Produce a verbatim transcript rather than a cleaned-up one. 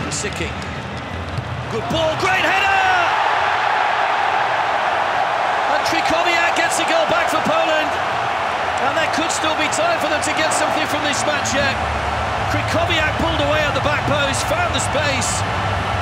Sicking. Good ball, great header! And Krychowiak gets a goal back for Poland. And there could still be time for them to get something from this match yet. Krychowiak pulled away at the back post, found the space,